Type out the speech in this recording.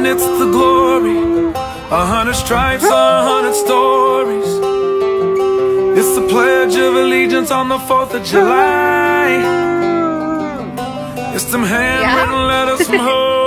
it's the glory. 100 stripes, 100 stories. It's the Pledge of Allegiance on the 4th of July. It's them handwritten letters from home.